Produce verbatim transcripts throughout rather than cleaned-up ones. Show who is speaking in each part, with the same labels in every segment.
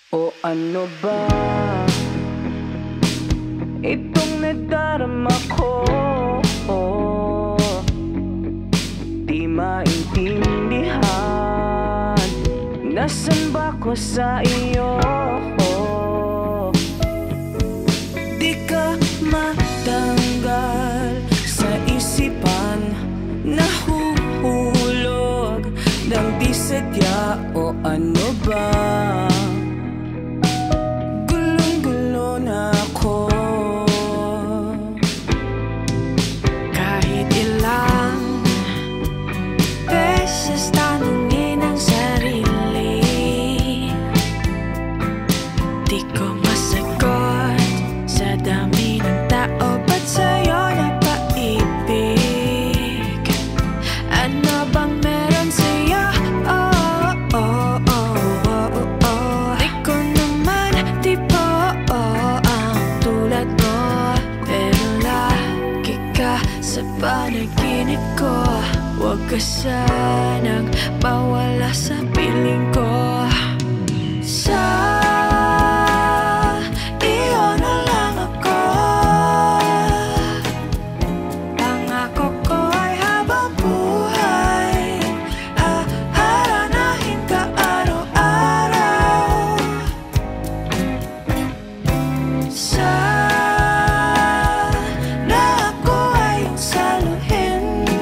Speaker 1: O ano ba itong nadarama ko? Di maintindihan, nasan ba ko sa iyo? Di ka matanggal sa isipan, nahuhulog ng di sadya. O ano ba? Gulong-gulo na ako.
Speaker 2: Kahit ilang beses tanungin ang sarili, di ko masagot sa dami ng tao. Ba't sa'yo napaibig? Ano bang meron sa'yo? Oh, oh, oh, oh, oh, oh. Di ko naman tipo oh, ang tulad mo, pero lagi ka sa panaginip ko. Huwag ka sanang mawala sa piling ko. Sa iyo na lang ako. Pangako ko ay habang buhay, haharanahin ka araw-araw. Sana ako ay iyong saluhin,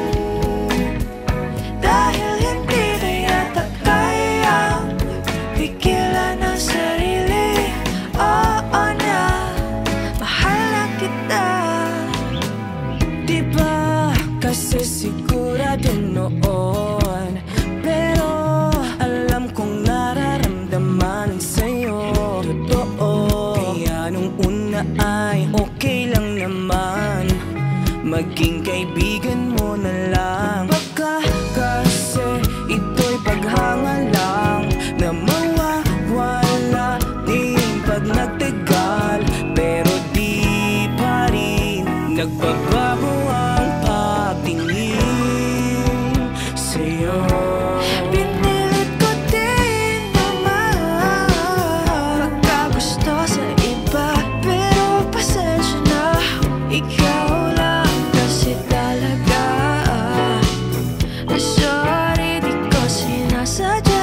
Speaker 2: dahil hindi na yata kayang pigilan ang sarili. Oo na, mahal na kita.
Speaker 1: Di ba kasi sigurado noon, pero alam kong nararamdaman sa'yo totoo. Kaya nung una ay okay lang naman, maging kaibigan mo na lang. Baka kasi ito'y paghanga lang na mawawala din pag nagtagal, pero di pa rin nagbabago ang pagtingin sa'yo.
Speaker 2: Pinilit ko din naman magkagusto sa iba, pero pasensya na, ikaw lang kasi talaga. Sorry, di ko sinasadya.